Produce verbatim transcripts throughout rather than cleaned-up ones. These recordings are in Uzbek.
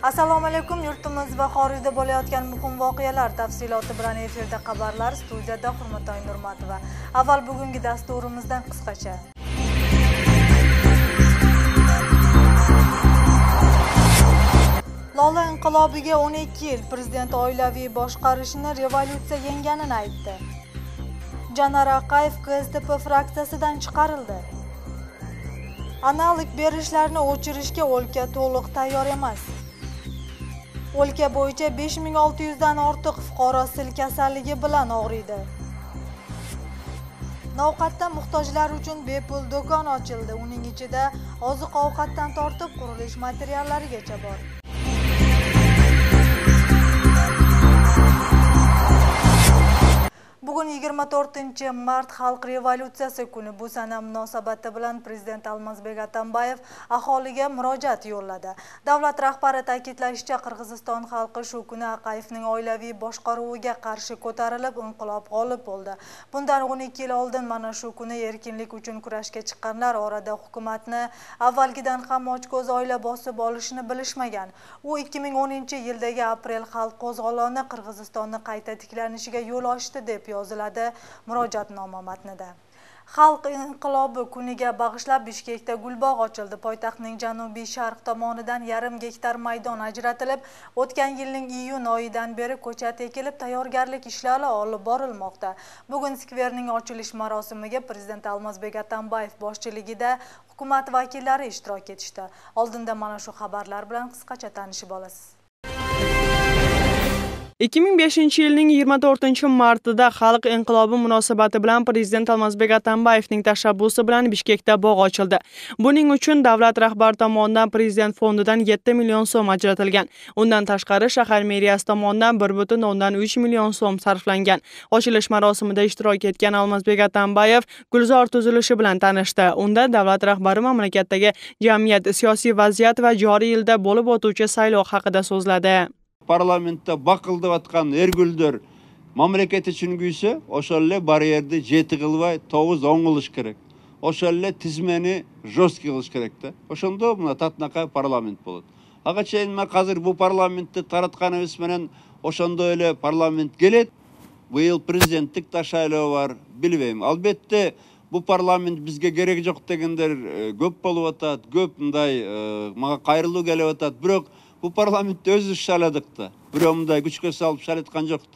Assalomu alaykum, yurtimiz va xorijda bo'layotgan muhim voqealar tafsiloti bilan efirda xabarlar, studiyada Hurmatoy Nurmatova. Avval bugungi dasturimizdan qisqacha. Lola inqilobiga o'n ikki yil, prezident oilaviy boshqarishni revolyutsiya yenganini aytdi. Janar Aqayev K S D P fraksiyasidan chiqarildi. Analik berishlarni o'chirishga o'lka to'liq tayyor emas. O'lka bo'yicha besh ming olti yuz dan ortiq fuqaro sil kasalligi bilan og'riydi. Ovqatda muhtojlar uchun bepul do'kon ochildi. Uning ichida oziq-ovqatdan tortib qurilish materiallarigacha bor. Bugun yigirma to'rtinchi mart Xalq revolyutsiyasi kuni. Bu sana munosabati bilan Prezident Almazbek Atambayev aholiga murojaat yo'lladi. Davlat rahbari ta'kidlashicha, Qirg'iziston xalqi shu kuni Aqayevning oilaviy boshqaruviga qarshi ko'tarilib, inqilob g'olib bo'ldi. Bundan o'n ikki yil oldin mana shu kuni erkinlik uchun kurashga chiqqanlar orada hukumatni avvalgidan ham ochko'z oila bosib olishini bilishmagan. U ikki ming o'ninchi yildagi aprel xalq qo'zg'oloni Qirg'izistonni qayta tiklanishiga yo'l ochdi deb yoziladi murojaatnoma matnida. Xalq inqilobi kuniga bag'ishlab Bishkekda gulbog' ochildi. Poytaxtning janubiy sharq tomonidan yarim gektar maydon ajratilib, o'tgan yilning iyun oyidan beri ko'chat ekilib, tayyorgarlik ishlari olib borilmoqda. Bugun skverning ochilish marosimiga Prezident Almazbek Atambayev boshchiligida hukumat vakillari ishtirok etishdi. Oldinda mana shu xabarlar bilan qisqacha tanishib olasiz. ikki ming beshinchi yilning yigirma to'rtinchi martida Xalq inqilobi munosabati bilan Prezident Almazbek Atambayevning tashabbusi bilan Bishkekda bog' ochildi. Buning uchun davlat rahbari tomonidan Prezident fondidan yetti million so'm ajratilgan. Undan tashqari shahar meriyasi tomonidan bir butun o'ndan uch million so'm sarflangan. Ochilish marosimida ishtirok etgan Almazbek Atambayev Gulzor tuzilishi bilan tanishdi. Unda davlat rahbari mamlakatdagi jamiyat, siyosiy vaziyat va joriy yilda bo'lib o'tuvchi saylov haqida so'zladi. Parlamentda baqildib atgan ergüldür mamlakat için güyse oşalle bariyerdi jeti kılvay toğuz on kılış gerek. Oşalle tizmeni jostki kılış gerekti. Oşanda buna tatnaka parlament buludu. Ağaçayın ma hazır bu parlamentte taratkanımız menen oşanda öyle parlament gelet. Bu yıl prezidentlik taşaylığı var bilbeyim. Albette bu parlament bizge gerek yok degenler köp bolup atat, köp mınday maga kayrılуу gelip atat. Biroq bu parlamentde özü şaladıktı. Biromda güçke salıp şalatkan yoktu.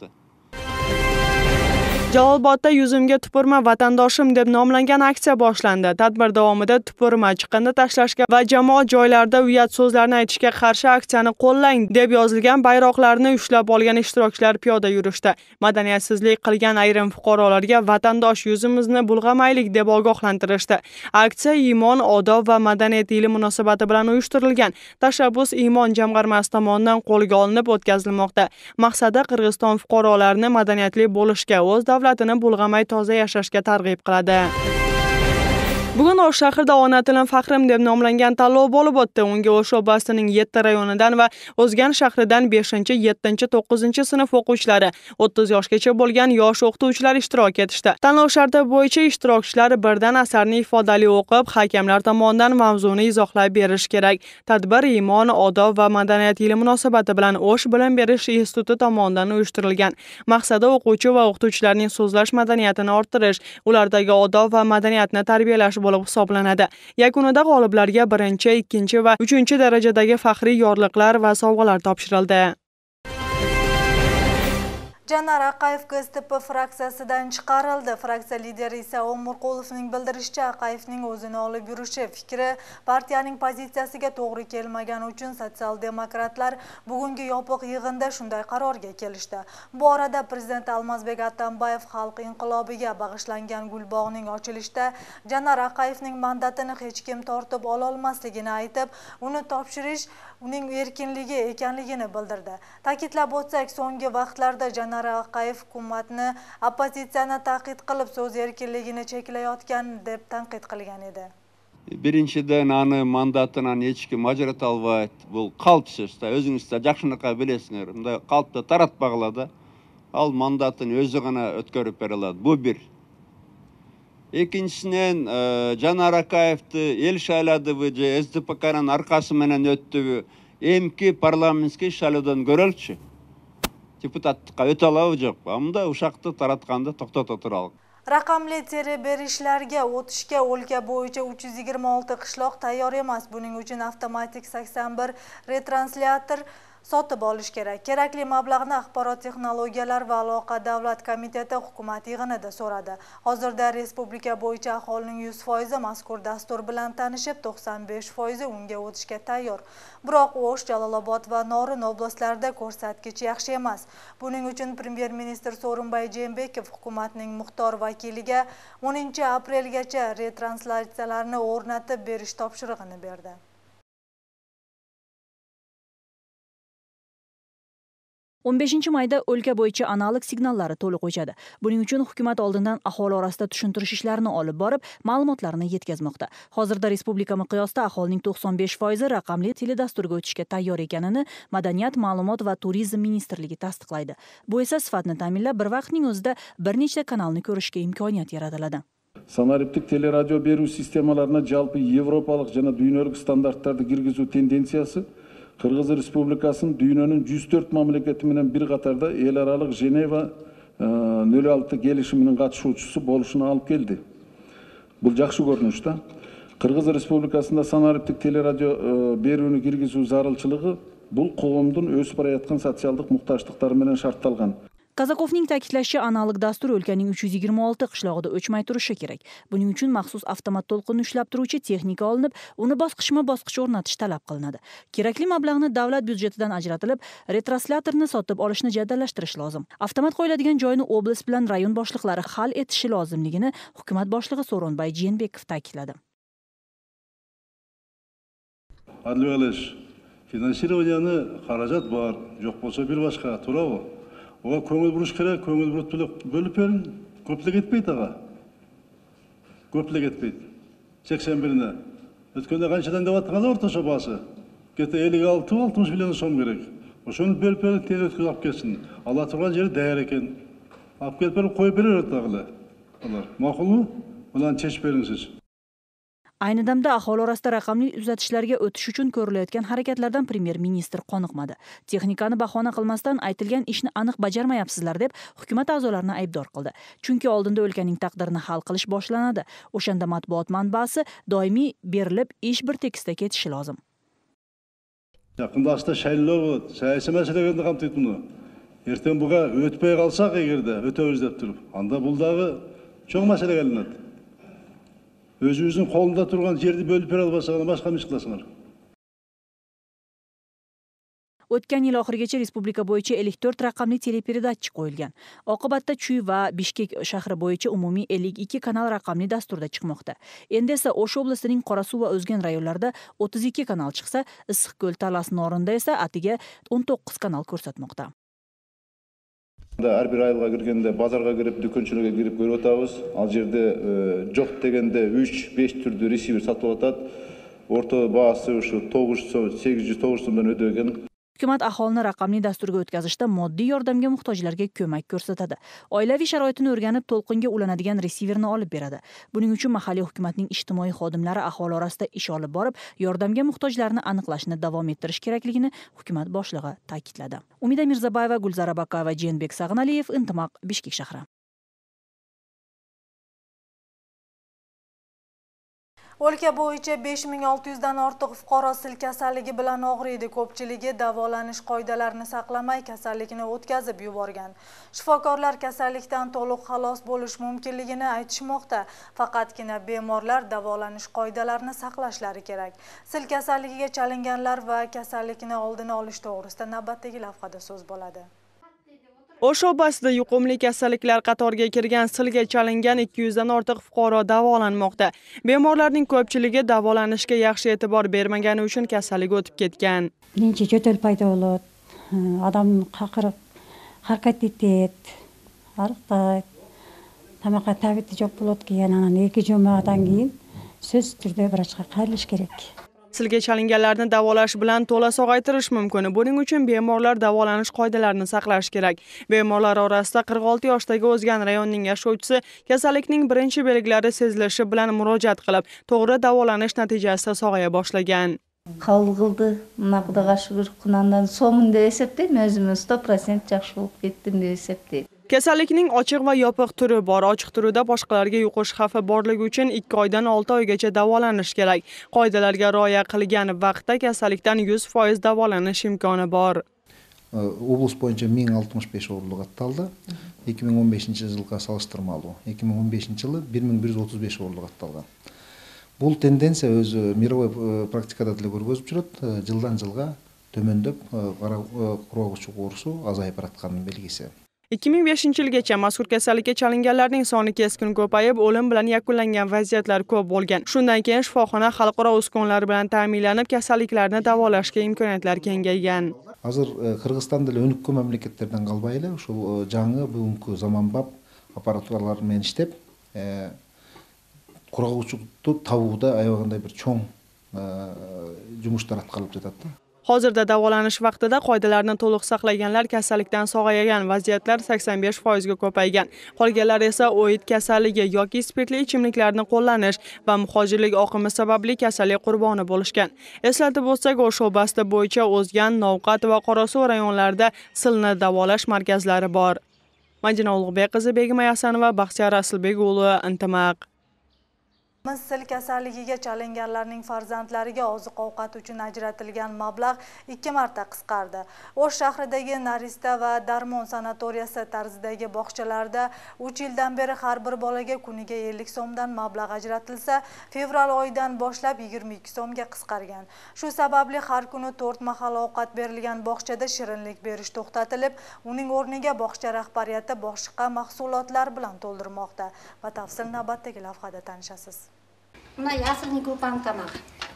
Jalolbodda yuzimga tupurma vatandoshim deb nomlangan aksiya boshlandi. Tadbir davomida tupurma, chiqindi tashlashga va jamoat joylarida uyat so'zlarni aytishga qarshi aksiyani qo'llang deb yozilgan bayroqlarni ushlab olgan ishtirokchilar piyoda yurishdi. Madaniyatsizlik qilgan ayrim fuqarolarga vatandosh yuzimizni bulg'amaylik deb ogohlantirishdi. Aksiya iymon, odob va madaniyat yili munosabati bilan uyushtirilgan. Tashabbus iymon jamg'armasi tomonidan qo'lga olinib o'tkazilmoqda. Maqsadi Qirg'iziston fuqarolarini madaniyatli bo'lishga, o'z davlatini bulg'amay toza yashashga targ'ib qiladi. Bugun O'sh shahrida ona tilim faxrim deb nomlangan tanlov bo'lib o'tdi. Unga O'sh oblastining yetti rayonidan va O'zgan shahridan beshinchi, yettinchi, to'qqizinchi sinf o'quvchilari, o'ttiz yoshgacha bo'lgan yosh o'qituvchilar ishtirok etishdi. Tanlov sharti bo'yicha ishtirokchilar birdan asarni ifodali o'qib, hakamlar tomonidan mavzuni izohlab berish kerak. Tadbir iymon, odob va madaniyat yili munosabati bilan O'sh bilim berish instituti tomonidan uyushtirilgan. Maqsadi o'quvchi va o'qituvchilarning so'zlash madaniyatini orttirish, ulardagi odob va madaniyatni tarbiyalash bo'lib hisoblanadi. Yakunida g'oliblarga birinchi, ikkinchi va uchinchi darajadagi faxriy yorliqlar va sovg'alar topshirildi. Janar Aqayev K S D P fraksiyasidan chiqarildi. Fraksiya lideri esa O'murqulovning bildirishicha, Aqayevning o'zini olib yurishi fikri partiyaning pozitsiyasiga to'g'ri kelmagani uchun sotsial-demokratlar bugungi yopiq yig'inda shunday qarorga kelishdi. Bu orada Prezident Almazbek Atambayev Xalq inqilobiga bag'ishlangan gulbog'ning ochilishida Janar Aqayevning mandatini hech kim tortib ola olmasligini aytib, uni topshirish uning erkinligi ekanligini bildirdi. Ta'kidlab o'tsak, so'nggi vaqtlarda Janar Aqayev hukumatni opozitsiyani ta'qid qilib so'z erkinligini cheklayotgan deb tanqid qilgan edi. Birinchidan ani mandatынан hech kim ajrata olmaydi. Bu qalb so'zda, o'zingizda yaxshiroq bilasizlar. Unda qalbda taratpag'iladi. Al mandatini o'zi g'ana o'tkazib bera oladi. Bu bir. Ikkinchisidan Janar Aqayevni el shayladi bu S D P K'ning arkasi bilan o'tdi. Emki parlamentskiy şaludan görelçi. Deputatlıkka öte alavı жоқ. Amda uşaқты taratqanda to'xtata turalıq. Raqamli teleberishlarga o'tishga o'lka bo'yicha uch yuz yigirma olti qishloq tayyor emas. Buning uchun avtomatik sakson bir retranslyator sotib olish kerak. Kerakli mablag'ni Axborot texnologiyalari va aloqa davlat komiteti hukumat yig'inida so'radi. Hozirda respublika bo'yicha aholining yuz foizi mazkur dastur bilan tanishib, to'qson besh foizi unga o'tishga tayyor. Biroq O'sh, Jalolobod va Norin oblastlarida ko'rsatkich yaxshi emas. Buning uchun Premyer ministr Sooronbay Jeenbekov hukumatning muxtor vakiliga o'ninchi aprelgacha retranslyatsiyalarni o'rnatib berish topshirig'ini berdi. o'n beshinchi mayda o'lka bo'yicha analog signallari to'liq o'chadi. Buning uchun hukumat oldindan aholi orasida tushuntirish ishlarini olib borib, ma'lumotlarni yetkazmoqda. Hozirda respublika miqyosida aholining to'qson besh foizi raqamli teledasturga o'tishga tayyor ekanini Madaniyat, ma'lumot va turizm ministrligi tasdiqlaydi. Bu esa sifatni ta'minlab, bir vaqtning o'zida bir nechta kanalni ko'rishga imkoniyat yaratiladi. Sanariptik teleradio beruv sistemalarına jalpı Yevropalik jana dunyolik standartlarni kirgizuv tendensiyasi Qirg'iz Respublikasının dünyanın yüz dört mamlaketi bilen bir qatarda el aralıq Jeneva nol olti kelişiminin katışuvchisi bo'lishini olib keldi. Bu yaxshi ko'rinishda. Qirg'iz Respublikasında sanariptik teleradio beruvni kirgizuv zarurchiligi bu qavmning o'sib borayotgan sotsiallik muhtojliklari bilan shartlangan. Kazakovning ta'kidlashicha, analog dastur o'lkaning uch yuz yigirma olti qishlog'ida o'chmay turishi kerak. Buning uchun maxsus avtomat to'lqinni ushlab turuvchi texnika olinib, uni bosqichma-bosqich o'rnatish talab qilinadi. Kerakli mablag'ni davlat byudjetidan ajratilib, retranslyatorni sotib olishni jadallashtirish lozim. Avtomat qo'yiladigan joyni oblast bilan rayon boshliqlari hal etishi lozimligini hukumat boshlig'i Sooronbay Jeenbekov ta'kidladi. Adliyalar finansирование xarajat bor, yo'q bo'lsa bir boshqa to'lov. Oğa köngül buruş kerak, köngül burup bölüp verin, köplik etmeydi ağa. Köplik etmeydi. seksen birine. Ötkende kançadan devattıqalı ortaşa bası. Gete ellik altı altmış milyon son gerek. Oşunu bölüp verin, teri ötküz ap gelsin. Allah turgan jeri değer eken. Ap gelip verin, koyup verir ötağılı. Maqul mu? Ulan çeş verin siz. Ayni damda aholi orasida raqamli uzatishlarga o'tish uchun ko'rilayotgan harakatlardan Premyer ministr qoniqmadi. Texnikani bahona qilmasdan aytilgan ishni aniq bajarmayapsizlar deb hukumat a'zolarini aybdor qildi. Chunki oldinda o'lkaning taqdirini hal qilish boshlanadi. O'shanda matbuot manbasi doimiy berilib, ish bir tekisda ketishi lozim. Yaqinda asta shaylov, siyosiy masalalarni qamtiydi buni. Erten buga o'tpay qalsak egerde, o'tөбүз deb turib, anda bulдағы cho'ng masala kelinadi. Özünüzün kolunda turgan жерди bölüp bere albasanlar, başka mı iş kılasınlar? O'tgan yil oxirigacha respublika bo'yicha ellik to'rt raqamli teleperedatchi qo'yilgan. Oqibatda Chuy va Bishkek shahri bo'yicha umumiy ellik ikki kanal raqamli dasturda chiqmoqda. Endi esa O'sh oblastining Qorasuv va O'zgan rayonlarida o'ttiz ikki kanal chiqsa, Issiqko'l, Talas, Norinda esa atiga o'n to'qqiz kanal ko'rsatmoqda. Her bir ayılga girgende, bazarga girip, dükkançılığa girip görüp otabız. Al jerde жоқ degende üç beş türlü receiver satып atat. Orta bahası şu to'qqiz yuz sakkiz yuz to'qqiz so'mdan ödegen. Hukumat aholini raqamli dasturga o'tkazishda moddiy yordamga muhtojlarga ko'mak ko'rsatadi. Oilaviy sharoitini o'rganib, to'lqinga ulanadigan receiverni olib beradi. Buning uchun mahalliy hukumatning ijtimoiy xodimlari aholi orasida ish olib borib, yordamga muhtojlarni aniqlashni davom ettirish kerakligini hukumat boshlig'i ta'kidladi. Umida Mirzabayeva, Gulzara Bakayeva, Jeenbek Sag'inaliyev, Intimaq, Bishkek shahri. O'lka bo'yicha besh ming olti yuz dan ortiq fuqaro sil kasalligi bilan og'riydi. Ko'pchiligi davolanish qoidalarini saqlamay kasallikni o'tkazib yuborgan. Shifokorlar kasallikdan to'liq xalos bo'lish mumkinligini aytishmoqda. Faqatgina bemorlar davolanish qoidalarini saqlashlari kerak. Sil kasalligiga chalinganlar va kasallikni oldini olish to'g'risida navbatdagi lavhada so'z bo'ladi. O'sh oblastida yuqumli kasalliklar qatoriga kirgan silga chalingan ikki yuz dan ortiq fuqaro davolanmoqda. Bemorlarning ko'pchiligi davolanishga yaxshi e'tibor bermagani uchun kasallik o'tib ketgan. Birinchi jo'tal paydo bo'ladi. Odam qaqirib, harakat etadi, ariqtaydi. Tamaqa tabiti jo'q bo'ladi keyin, ana ikki jumadan keyin so'z turda vrachga qaralish kerak. Silga chalinganlarni davolash bilan to'la sog'aytirish mumkin. Buning uchun bemorlar davolanish qoidalarini saqlash kerak. Bemorlar orasida qirq olti yoshdagi O'zgan rayonining yashovchisi kasallikning birinchi belgilari sezilishi bilan murojaat qilib, to'g'ri davolanish natijasida sog'aya boshlagan. Qabul qildi. Mына Xudoga shukr, Qunandan so'min deb esepteyim, o'zimni yüzde yüz yaxshi bo'lib ketdim deb esepteyim. Kasallikning ochiq va yopiq turi bor. Ochiq turida boshqalarga yuqish xavfi borligi uchun ikki oydan olti oygacha davolanish kerak. Qoidalarga rioya qilgan vaqtda kasallikdan yuz foiz davolanish imkoni bor. Облыс bo'yicha ming oltmish besh o'g'irlik ataldi. ikki ming o'n beshinchi yilga solishtirmali. ikki ming o'n beshinchi yili bir ming bir yuz o'ttiz besh o'g'irlik atalgan. Bu tendensiya o'zi miroviy praktikada da ko'rgazib turadi. Yildan yilga төмөндөп, qurg'oqchi qo'rsu azayib baratganning belgisi. ikki ming beshinchi yilgacha mazkur kasallikka chalinganlarning soni keskin ko'payib, o'lim bilan yakunlangan vaziyatlar ko'p bo'lgan. Shundan keyin shifoxona xalqaro uskunlar bilan ta'minlanib, kasalliklarni davolashga imkoniyatlar kengaygan. Hozir Qirg'iziston dili o'nukku mamlakatlardan qalbayli, shu жаңы bugungi zamonbop apparaturalar bilan ishlab, qurg'oqchilikni tavuqda ayog'inday bir cho'ng jumishlar atqalib жатады. Hozirda davolanish vaqtida qoidalarni to'liq saqlaganlar kasallikdan sog'aygan, vaziyatlar sakson besh foiz ga ko'paygan. Qolganlar esa o'id kasalligi yoki spirtli ichimliklarni qo'llanish va muhojirlik oqimi sababli kasallik qurboni bo'lishgan. Eslatib o'tsak, o'sha oblasti bo'yicha O'zgan, Novqat va Qorasuv rayonlarida silni davolash markazlari bor. Majina Ulug'bek qizi Begim Asanova, Baxtiyor Aslbek o'g'li, Intimaq. Sil kasalligiga chalinganlarning farzandlariga oziq-ovqat uchun ajratilgan mablag' ikki marta qisqardi. O'sh shahridagi Narista va Darmon sanatoriyasi tarzidagi bog'chalarda uch yildan beri har bir bolaga kuniga ellik so'mdan mablag' ajratilsa, fevral oyidan boshlab yigirma ikki so'mga qisqargan. Shu sababli har kuni to'rt mahal ovqat berilgan bog'chada shirinlik berish to'xtatilib, uning o'rniga bog'cha rahbariyati boshqa mahsulotlar bilan to'ldirmoqda. Va tafsil navbatdagi lavhada tanishasiz. Buna yasilni ko'pan tamoq.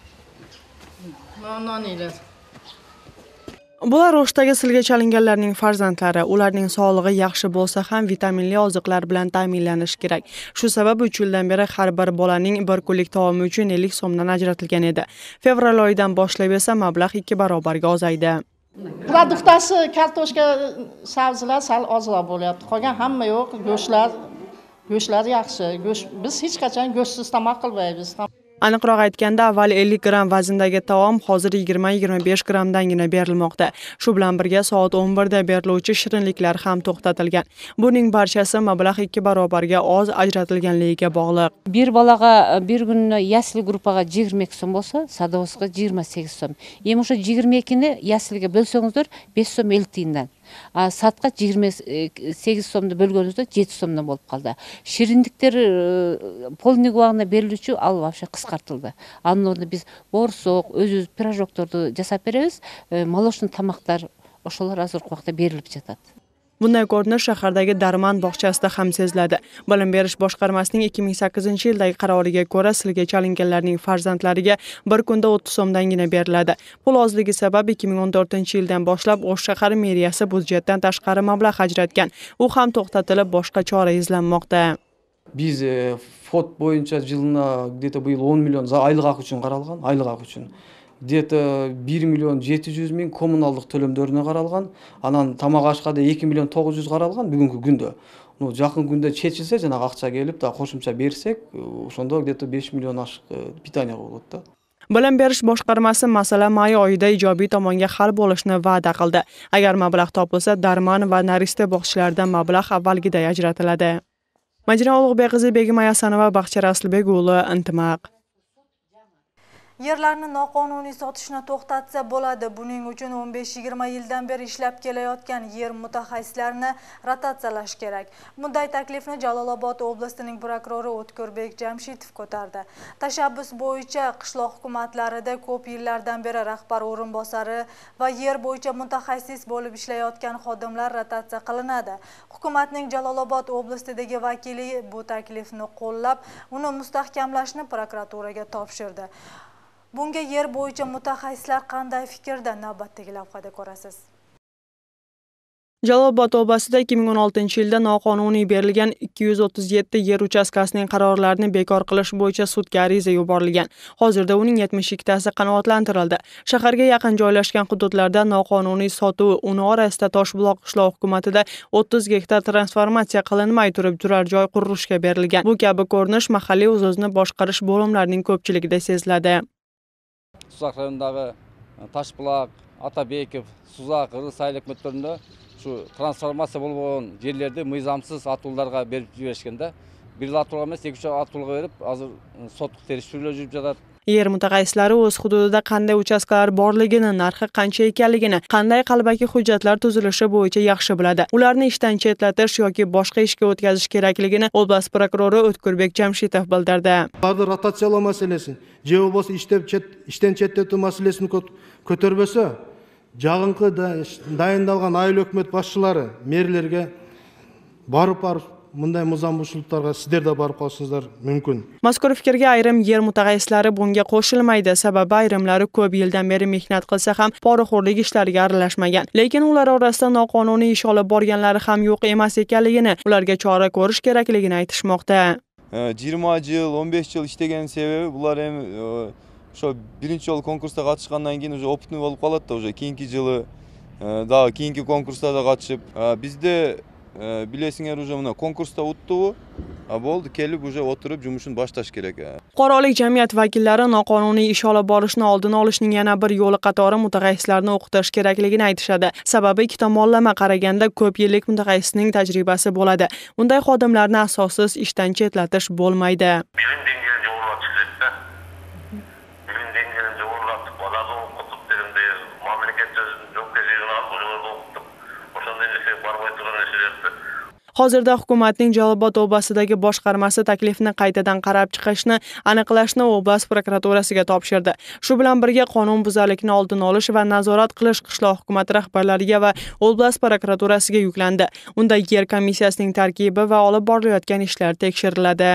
Non ilar. Bular O'shdagi silga chalinganlarning farzandlari. Ularning sog'lig'i yaxshi bo'lsa ham vitaminli oziqlar bilan ta'minlanish kerak. Shu sabab uch yildan beri har bir bolaning bir kunlik taomi uchun ellik so'mdan ajratilgan edi. Fevral oyidan boshlab esa mablag' ikki barobarga ozaydi. Produktasi kartoshka, sabzilar sal ozroq bo'lyapti. Qolgan hamma yo'q, go'shtlar Go'shtlar yaxshi. Go'sht biz hech qachon go'shtsiz tamoq qilmaymiz. Aniqroq aytganda, avval ellik gramm vazndagi taom hozir yigirma yigirma besh grammdangina berilmoqda. Shu bilan birga soat o'n birda beriluvchi shirinliklar ham to'xtatilgan. Buning barchasi mablag' ikki barobarga oz ajratilganligiga bog'liq. Bir bolaga bir kunni yasli gruppaga yigirma ikki so'm bo'lsa, sadovsiga yigirma sakkiz so'm. Endi o'sha yigirma ikki ni yasliga bo'lsangizlar besh so'm ellik tiyindan. Satqa yigirma sakkiz so'mni bo'lganingizda yetti so'mdan bo'lib qoldi. Shirinliklar polnik vaqtida beriluvchi al вообще qisqartildi. Andan o'rnida biz borsoq, o'z-o'z pirojoklarni jasab beramiz, молочный tamoqlar o'shalar hozirgi vaqtda berilib жатadi. Bunday ko'rinish shahardagi Darman bog'chasida ham seziladi. Bilim berish boshqarmasining ikki ming sakkizinchi yildagi qaroriga ko'ra, silga chalinganlarning farzandlariga bir kunda o'ttiz so'mdangina beriladi. Pul ozligi sabab ikki ming o'n to'rtinchi yildan boshlab O'sh shahar meriyasi budjetdan tashqari mablag' ajratgan. U ham to'xtatilib, boshqa chora izlanmoqda. Biz fond bo'yicha yilna где-то bu yil o'n million oylik haq uchun qaralgan, oylik haq uchun. где-то bir million yetti yuz ming kommunalдык төлөмдөрүнө каралган. Анан тамак ашка да iki million to'qqiz yuz каралган бүгүнкү күндө. Ну, жакын күндө чечилсе, жанагы акча келип, да кошумча берсек, ошондо где-то besh million ашык питание болот да. Bilim berish boshqarmasi masala may oyida ijobiy tomonga hal bo'lishni va'da qildi. Agar mablag' topilsa, Darman va Narista bog'chalaridan mablag' avvalgiday ajratiladi. Majina Ulug'bek qizi Begim Asanova, Baxtiyor Aslbek o'g'li, Intimaq. Yerlarni noqonuniy sotishni to'xtatsa bo'ladi. Buning uchun o'n besh yigirma yildan beri ishlab kelayotgan yer mutaxassislarini rotatsiyalash kerak. Bunday taklifni Jalolobod oblasining prokurori O'tkurbek Jamshitov ko'tardi. Tashabbus bo'yicha qishloq hukumatlarida ko'p yillardan beri rahbar o'rinbosari va yer bo'yicha mutaxassis bo'lib ishlayotgan xodimlar rotatsiya qilinadi. Hukumatning Jalolobod oblasidagi vakili bu taklifni qo'llab, uni mustahkamlashni prokuraturaga topshirdi. Bunga yer bo'yicha mutaxassislar qanday fikrda, navbatdagi lavhada ko'rasiz. Jalolobod oblasida ikki ming o'n oltinchi yilda noqonuniy berilgan ikki yuz o'ttiz yetti yer uchastkasining qarorlarini bekor qilish bo'yicha sudga ariza yuborilgan. Hozirda uning yetmish ikkitasi qanoatlantirildi. Shaharga yaqin joylashgan hududlarda noqonuniy sotuv, uni orasida Toshbuloq qishloq hukumatida o'ttiz gektar transformatsiya qilinmay turib turar joy qurilishga berilgan. Bu kabi ko'rinish mahalliy o'z-o'zini boshqarish bo'limlarining ko'pchiligida seziladi. Suzak rayonundagi Taşbulak, Atabekov, Suzak, Ырыс айыл өкмөттөрүндө şu transformasiya болгон жерлерди мыйзамсыз атууларга берип жиберишкен да. Бир атуулга эмес, эки үч атуулга берип, азыр соттук териштирүүлөр жүрүп жатат. Yer mutaxassislari o'z hududida qanday uchastkalar borligini, narxi qancha ekanligini, qanday qalbaki hujjatlar tuzilishi bo'yicha yaxshi biladi. Ularni ishdan chetlatish yoki boshqa ishga o'tkazish kerakligini oblast prokurori O'tkurbek Jamshitov bildirdi. Ularni rotatsiyalao masalasi, je bo'lmasa ishlab chet, ishdan chetlatу masalasini ko'tarmasa, jag'inqi dayındalgan айыл өкмөт башчылары мерлерге барып барып Bunday muzam buzuqlarga sizlar da borib qolsangizlar mumkin. Mazkur fikrga ayrim yer mutaxassislari bunga qo'shilmaydi, sababi ayrimlari ko'p yildan beri mehnat qilsa ham poraxo'rlik ishlariga aralashmagan. Lekin ular orasida noqonuniy ish olib borganlari ham yo'q emas ekanligini, ularga chora ko'rish kerakligini aytishmoqda. yigirma yil, o'n besh yil ishlagan sebebi bular ham o'sha birinchi yo'l konkursda qatnashgandan keyin o'sha opitni bo'lib qoladi-da, o'sha keyingi yili da keyingi konkurslarda qatnashib, bizda bilesinger уже mına konkursda o'tdi u. Bo'ldi, kelib уже o'tirib yumishini boshlash kerak. Fuqarolik jamiyat vakillari noqonuniy ish olib borishni oldini olishning yana bir yo'li qatori mutaxassislarni o'qitish kerakligini aytishadi. Sababi ikki tomonlama qaraganda ko'p yillik mutaxassisning tajribasi bo'ladi. Unday xodimlarni asossiz ishdan chetlatish bo'lmaydi. Hozirda hukumatning Jalolobod oblasidagi boshqarmasi taklifni qaytadan qarab chiqishni, aniqlashni oblast prokuraturasiga topshirdi. Shu bilan birga qonun buzarlikni oldini olish va nazorat qilish qishloq hukumat rahbarlariga va oblast prokuraturasiga yuklandi. Unda yer komissiyasining tarkibi va olib borilayotgan ishlar tekshiriladi.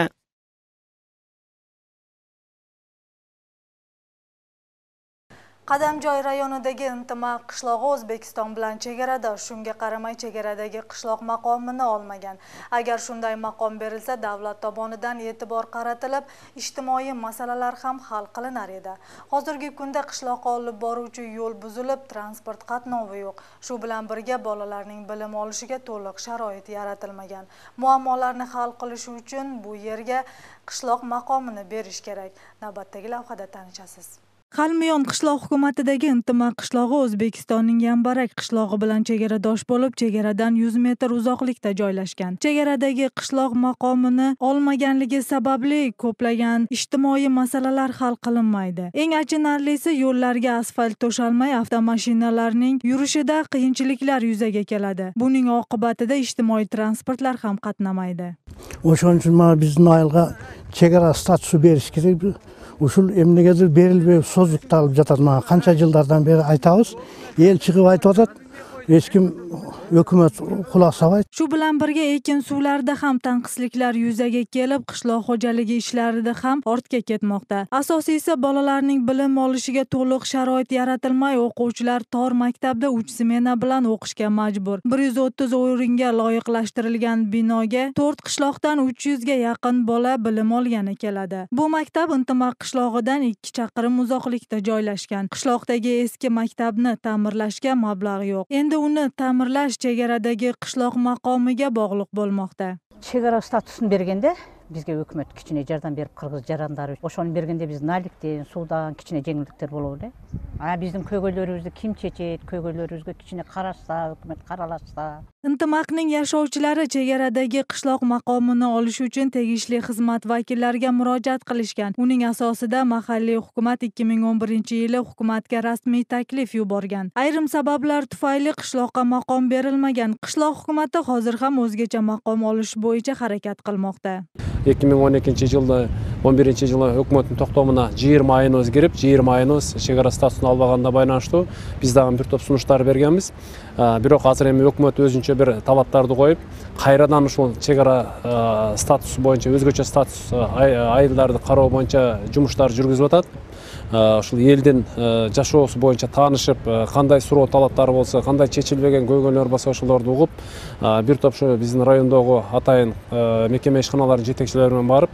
Qadamjoy rayonidagi Intimaq qishlog'i O'zbekiston bilan chegarada, shunga qaramay chegaradagi qishloq maqomini olmagan. Agar shunday maqom berilsa, davlat tomonidan e'tibor qaratilib, ijtimoiy masalalar ham hal qilinar edi. Hozirgi kunda qishloqqa olib boruvchi yo'l buzilib, transport qatnovi yo'q. Shu bilan birga bolalarning bilim olishiga to'liq sharoit yaratilmagan. Muammolarni hal qilish uchun bu yerga qishloq maqomini berish kerak. Navbatdagi lavhada tanishasiz. Qalmiyon qishloq hukumatidagi Intimaq qishlog'i O'zbekistonning Yambarak qishlog'i bilan chegaradosh bo'lib, chegaradan yuz metr uzoqlikda joylashgan. Chegaradagi qishloq maqomini olmaganligi sababli ko'plagan ijtimoiy masalalar hal qilinmaydi. Eng achinarlisi, yo'llarga asfalt to'shalmay, avtomashinalarning yurishida qiyinchiliklar yuzaga keladi. Buning oqibatida ijtimoiy transportlar ham qatnamaydi. O'shaning uchun mana bizning ayolga chegara statusi berish kerak. Usul emnigedir berilmey sozluktalып жатат. Мага канча жылдардан бери айтабыз. Эл чыгып айтып атат. Hech kim hukumat quloq solmaydi. Shu bilan birga ekin suvlarida ham tanqisliklar yuzaga kelib, qishloq xo'jaligi ishlarida ham ortga ketmoqda. Asosiysi bolalarning bilim olishiga to'liq sharoit yaratilmay, o'quvchilar tor maktabda uch smena bilan o'qishga majbur. bir yuz o'ttiz o'ringa loyiqlashtirilgan binoga to'rt qishloqdan uch yuzga yaqin bola bilim olgani keladi. Bu maktab Intimaq qishlog'idan ikki chaqirim uzoqlikda joylashgan. Qishloqdagi eski maktabni ta'mirlashga mablag' yo'q. Endi uni ta'mirlash chegaradagi qishloq maqomiga bog'liq bo'lmoqda. Chegara statusini berganda bizga hukumat kichine yordam berib qirg'iz jarandari o'shoni berganda biz nalikdan, suvdan kichine жеңилдиктер bo'ladi. А биздин көйгөйлөрүбүздү ким чечет, көйгөйлөрүбүзгө kichine qarashsa, hukumat qaralashsa. Intimakning yashovchilari chegaradagi qishloq maqomini olish uchun tegishli xizmat vakillariga murojaat qilishgan. Uning asosida mahalliy hukumat ikki ming o'n birinchi yili hukumatga rasmiy taklif yuborgan. Ayrim sabablar tufayli qishloqqa maqom berilmagan. Qishloq hukumati hozir ham o'zgacha maqom olish bo'yicha harakat qilmoqda. ikki ming o'n ikkinchi yilda o'n birinchi yılı hükümetin to'xtamına yigirma ayınız girip, yigirma ayınız chegara statusini almaganda байланыштуу biz dagы bir top sunuşlar bergenmiz. Бирок азыр эми өкмөт өзүнчө бир талаптарды коюп, кайрадан ушул чегара статусу боюнча өзгөчө статус айылдарды кароо боюнча жумуштар жүргүзүп атат. Ушул элдин жашоосу боюнча таанышып, кандай суроо талаптары болсо, кандай чечилбеген көйгөйлөр болсо ошолорду угуп, бир топ ушу биздин райондогу атайын мекеме ишканалардын жетекчилери менен барып,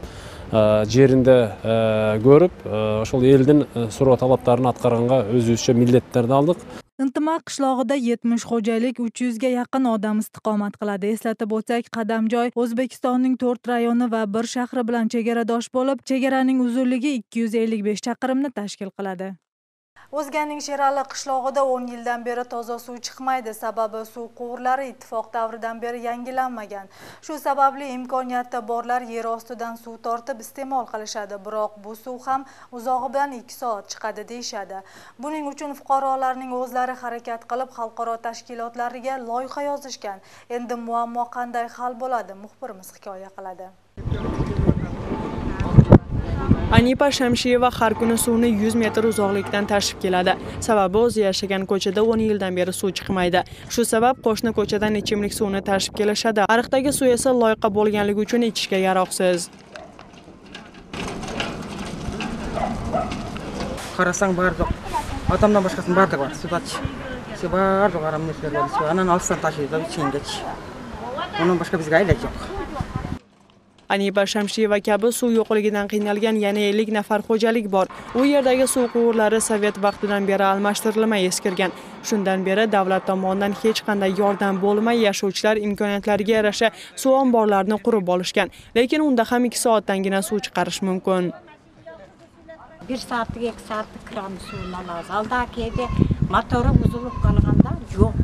жеринде көрүп, ошол элдин суроо талаптарын аткарганга өзүбүзчө милдеттерди алдык. Intimaq qishlog'ida yetmish xo'jalik uch yuzga yaqin odam istiqomat qiladi. Eslatib o'tsak, Qadamjoy O'zbekistonning to'rt rayoni va bir shahri bilan chegaradosh bo'lib, chegaraning uzunligi ikki yuz ellik besh chaqirimni tashkil qiladi. O'zganning Sherali qishlog'ida o'n yildan beri toza suv chiqmaydi, sababi suv quvurlari ittifoq davridan beri yangilanmagan. Shu sababli imkoniyati borlar yer ostidan suv tortib iste'mol qilishadi, biroq bu suv ham uzog'i bilan ikki soat chiqadi deyshadi. Buning uchun fuqarolarning o'zlari harakat qilib xalqaro tashkilotlariga loyiha yozishgan. Endi muammo qanday hal bo'ladi? Muxbirimiz hikoya qiladi. Anipa Shamshiyeva har kuni suvni yuz metr uzoqlikdan tashib keladi. Sababi o'zi yashagan ko'chada o'n yildan beri suv chiqmaydi. Shu sabab qo'shni ko'chadan ichimlik suvni tashib kelishadi. Ariqdagi suv esa loyqa bo'lganligi uchun ichishga yaroqsiz. Qarasang bardoq. Otamdan boshqasini bardoq bor. Suvach. Shu bardoq aramni beradi. Shu anan olsan tashiydi, ichingach. Undan boshqa bizga aylanch yo'q. Anipa Shamshiyeva kabi suv yo'qligidan qiynalgan yana ellik nafar xo'jalik bor. U yerdagi suv quvurlari sovet vaqtidan beri almashtirilmay eskirgan. Shundan beri davlat tomonidan hech qanday yordam bo'lmay yashovchilar imkoniyatlariga yarasha suv omborlarini qurib olishgan. Lekin unda ham ikki soatdangina suv chiqarish mumkin. bir soatlik ikki soatlik kran suvni olamiz. Aldakede motori buzilib qolganda yo'q.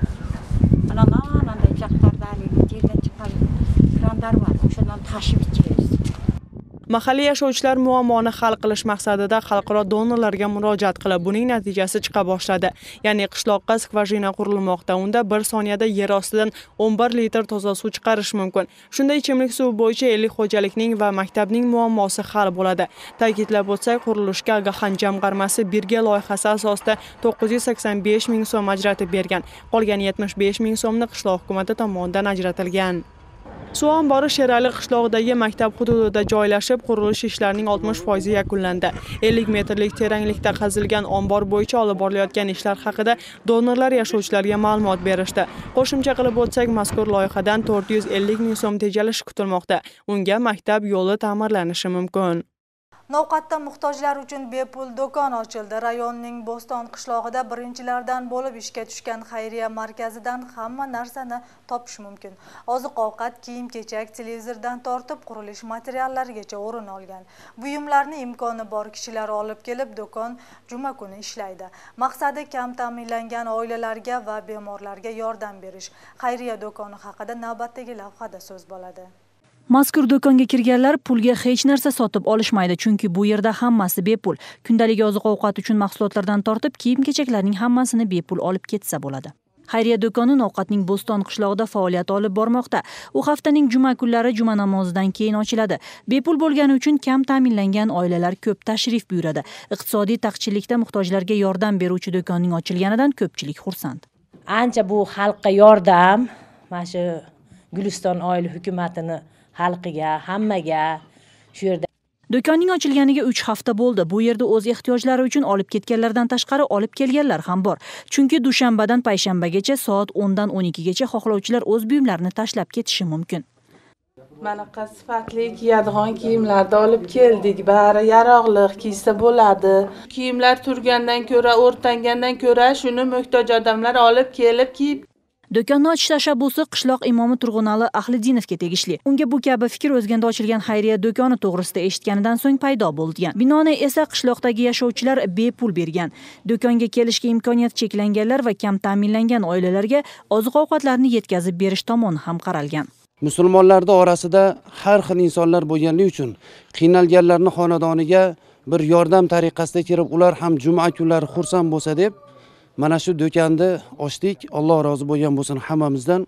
Ana anday jaqlardan yerdan chiqqan kranlar bor. Shundan tashib ichamiz. Mahalliy yashovchilar muammoni hal qilish maqsadida xalqaro donorlarga murojaat qilib, buning natijasi chiqa boshladi. Ya'ni qishloqqa skvajina qurilmoqda. Unda bir soniyada yer ostidan o'n bir litr toza suv chiqarish mumkin. Shunda ichimlik suvi bo'yicha ellik xo'jalikning va maktabning muammosi hal bo'ladi. Ta'kidlab o'tsak, qurilishga Agaxan jamg'armasi birga loyihasi asosida to'qqiz yuz sakson besh ming so'm ajratib bergan. Qolgan yetmish besh ming so'mni qishloq hukumati tomonidan ajratilgan. Suv ombori Sherali qishlog'idagi maktab hududida joylashib, qurilish ishlarining oltmish foizi yakunlandi. ellik metrlik teranglikda qazilgan ombor bo'yicha olib borilayotgan ishlar haqida donorlar yashovchilarga ma'lumot berishdi. Qo'shimcha qilib o'tsak, mazkur loyihadan to'rt yuz ellik ming so'm tejalishi kutilmoqda. Unga maktab yo'li ta'mirlanishi mumkin. Novqatda muhtojlar uchun bepul do'kon ochildi. Rayonning Bo'ston qishlog'ida birinchilardan bo'lib ishga tushgan xayriya markazidan hamma narsani topish mumkin. Oziq-ovqat, kiyim-kechak, televizordan tortib qurilish materiallarigacha o'rin olgan. Buyumlarni imkoni bor kishilar olib kelib, do'kon juma kuni ishlaydi. Maqsadi kam ta'minlangan oilalarga va bemorlarga yordam berish. Xayriya do'koni haqida navbatdagi lavhada so'z bo'ladi. Mazkur do'konga kirganlar pulga hech narsa sotib olishmaydi, chunki bu yerda hammasi bepul. Kundalik oziq-ovqat uchun mahsulotlardan tortib kiyim-kechaklarning hammasini bepul olib ketsa bo'ladi. Xayriya do'koni Novqatning Bo'ston qishlog'ida faoliyat olib bormoqda. U haftaning juma kunlari juma namozidan keyin ochiladi. Bepul bo'lgani uchun kam ta'minlangan oilalar ko'p tashrif buyuradi. Iqtisodiy taqchillikda muhtojlarga yordam beruvchi do'konning ochilganidan ko'pchilik xursand. Ancha bu xalqqa yordam, mana shu Guliston oila hukumatini xalqiga, hammaga shu yerda. Do'konning ochilganiga uch hafta bo'ldi. Bu yerda o'z ehtiyojlari uchun olib ketganlardan tashqari olib kelganlar ham bor. Chunki dushanbadan payshanbagacha soat o'ndan o'n ikkigacha xohlovchilar o'z buyumlarini tashlab ketishi mumkin. Manaqa sifatli kiyadigan kiyimlarni olib keldik. Bari yaroqliq kiysa bo'ladi. Kiyimlar turgandan ko'ra, o'rtangandan ko'ra shuni muhtoj odamlar olib kelib kiyib. Do'konni ochish tashabbusi qishloq imomi Turg'unali Ahlidinovga tegishli. Unga bu kabi fikr o'zganda ochilgan xayriya do'koni to'g'risida eshitganidan so'ng paydo bo'lgan. Binoni esa qishloqdagi yashovchilar bepul bergan. Do'konga kelishga imkoniyat cheklanganlar va kam ta'minlangan oilalarga oziq-ovqatlarni yetkazib berish tomoni ham qaralgan. Musulmonlarda orasida har xil insonlar bo'lganligi uchun qiynalganlarning xonadoniga bir yordam tariqasida kirib, ular ham juma kunlari xursand bo'lsa deb mana shu do'konni ochdik. Alloh rozi bo'lgan bo'lsin hammamizdan.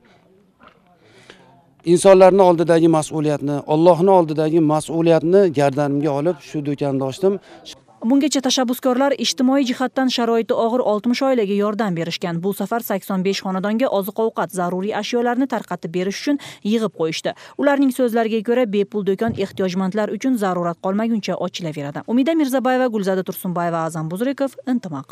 Insonlarning oldidagi mas'uliyatni, Allohning oldidagi mas'uliyatni gardanimga olib shu do'konni ochdim. Bungacha tashabbuskorlar ijtimoiy jihatdan sharoiti og'ir oltmish oilaga yordam berishgan. Bu safar sakson besh xonadonga oziq-ovqat, zaruriy ashyolarni tarqatib berish uchun yig'ib qo'yishdi. Ularning so'zlariga ko'ra, bepul do'kon ehtiyojmandlar uchun zarurat qolmaguncha ochilaveradi. Umida Mirzabayeva, Gulzada Tursunbayeva, Azam Buzrikov, Intimaq.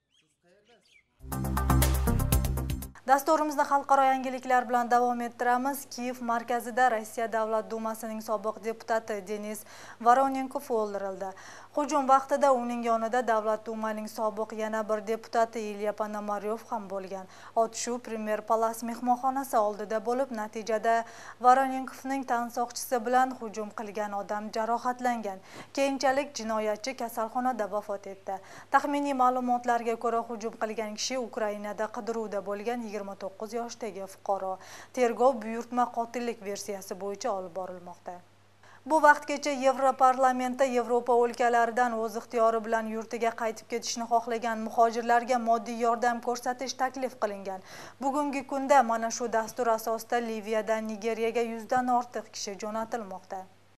Dasturimizni xalqaro yangiliklar bilan davom ettiramiz. Kiyev markazida Rossiya Davlat Dumasining sobiq deputati Denis Voronenko o'ldirildi. Hujum vaqtida uning yonida Davlat dumaning sobiq yana bir deputati Ilya Ponomaryov ham bo'lgan. Otishuv Premier Palace mehmonxonasi oldida bo'lib, natijada Voronenkovning tansoqchisi bilan hujum qilgan odam jarohatlangan. Keyinchalik jinoyatchi kasalxonada vafot etdi. Taxminiy ma'lumotlarga ko'ra, hujum qilgan kishi Ukrainada qidiruvda bo'lgan yigirma to'qqiz yoshdagi fuqaro. Tergov buyurtma qotillik versiyasi bo'yicha olib borilmoqda. Bu vaqtgacha Yevroparlamentda Yevropa o'lkalaridan o'z ixtiyori bilan yurtiga qaytib ketishni xohlagan muhojirlarga moddiy yordam ko'rsatish taklif qilingan. Bugungi kunda mana shu dastur asosida Liviyadan Nigeriyaga yuzdan ortiq kishi jo'natilmoqda.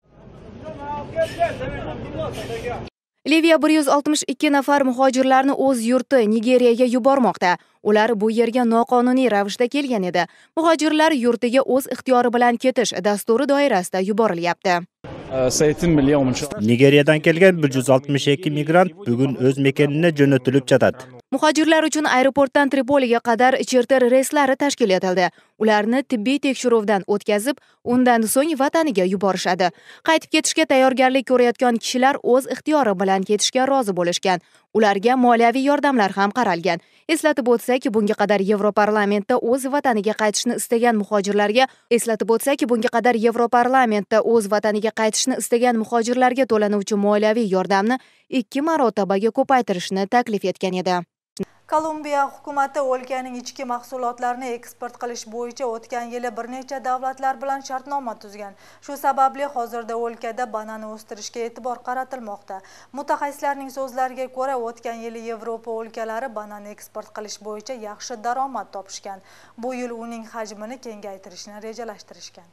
Liviya bir yuz oltmish ikki nafar muhojirlarni o'z yurti Nigeriyaga yubormoqda. Ular bu yerga noqonuniy ravishda kelgan edi. Muhojirlar yurtiga o'z ixtiyori bilan ketish dasturi doirasida yuborilyapti. Nigeriyadan kelgan bir yuz oltmish ikki migrant bugun o'z mekanini jo'natilib jatadi. Muhojirlar uchun aeroportdan Tripoliga qadar charter reyslari tashkil etildi. Ularni tibbiy tekshiruvdan o'tkazib, undan so'ng vataniga yuborishadi. Qaytib ketishga tayyorgarlik ko'rayotgan kishilar o'z ixtiyori bilan ketishga rozi bo'lishgan. Ularga moliyaviy yordamlar ham qaralgan. Eslatib o'tsak, bunga qadar Yevroparlamentda o'z vataniga qaytishni istagan muhojirlarga eslatib o'tsak, bunga qadar Yevroparlamentda o'z vataniga qaytishni istagan muhojirlarga to'lanuvchi moliyaviy yordamni ikki marotabaga ko'paytirishni taklif etgan edi. Kolumbiya hukumati o'lkaning ichki mahsulotlarini eksport qilish bo'yicha o'tgan yili bir necha davlatlar bilan shartnoma tuzgan. Shu sababli hozirda o'lkada banan o'stirishga e'tibor qaratilmoqda. Mutaxassislarning so'zlariga ko'ra, o'tgan yili Yevropa o'lkalari banan eksport qilish bo'yicha yaxshi daromad topishgan. Bu yil uning hajmini kengaytirishni rejalashtirishgan.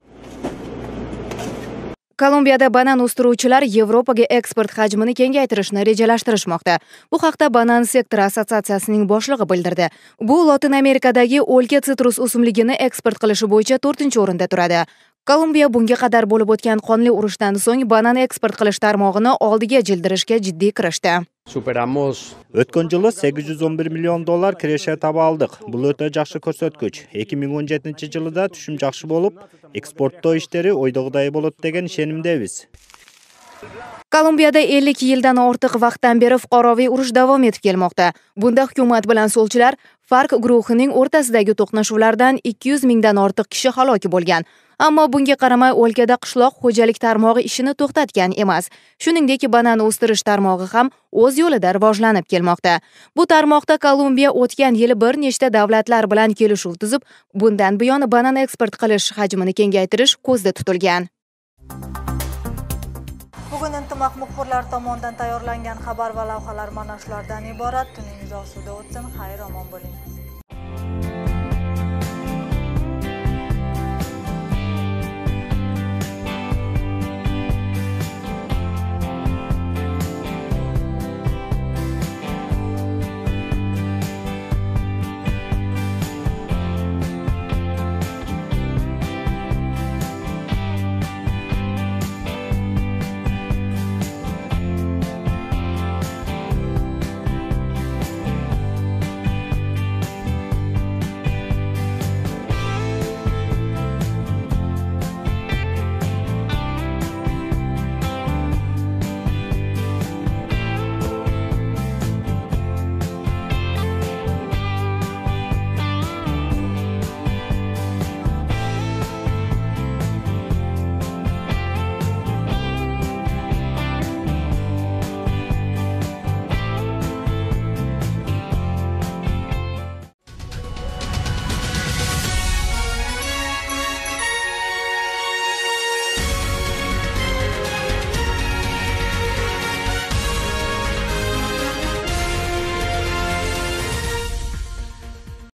Kolumbiyada banan o'stiruvchilar Yevropaga eksport hajmini kengaytirishni rejalashtirishmoqda. Bu haqda Banan sektori assotsiatsiyasining boshlig'i bildirdi. Bu Lotin Amerikadagi o'lka sitrus o'simligini eksport qilishi bo'yicha to'rtinchi o'rinda turadi. Kolumbiya bunga qadar bo'lib o'tgan qonli urushdan so'ng banan eksport qilish tarmog'ini oldiga jildirishga jiddiy kirishdi. O'tgan yili sakkiz yuz o'n bir million dollar kirisha taba oldik. Bu o'ta yaxshi ko'rsatkich. ikki ming o'n yettinchi yilda tushum yaxshi bo'lib, eksportda ishlari o'ydagiday bo'ladi degan ishonimdamiz. Kolumbiyada ellik yildan ortiq vaqtdan beri fuqaroviy urush davom etib kelmoqda. Bunda hukumat bilan solchilar Fark guruhining o'rtasidagi to'qnashuvlardan ikki yuz mingdan ortiq kishi halok bo'lgan. Ammo bunga qaramay o'lkada qishloq xo'jalik tarmog'i ishini to'xtatgan emas. Shuningdek, banan o'stirish tarmog'i ham o'z yo'lida rivojlanib kelmoqda. Bu tarmoqda Kolumbiya o'tgan yili bir nechta davlatlar bilan kelishuv tuzib, bundan buyon banan eksport qilish hajmini kengaytirish ko'zda tutilgan. Bugun intimaq muxbirlar tomonidan tayyorlangan xabar va lavhalar mana shulardan iborat. Tuningiz osuda o'tsin, xayr omon bo'ling.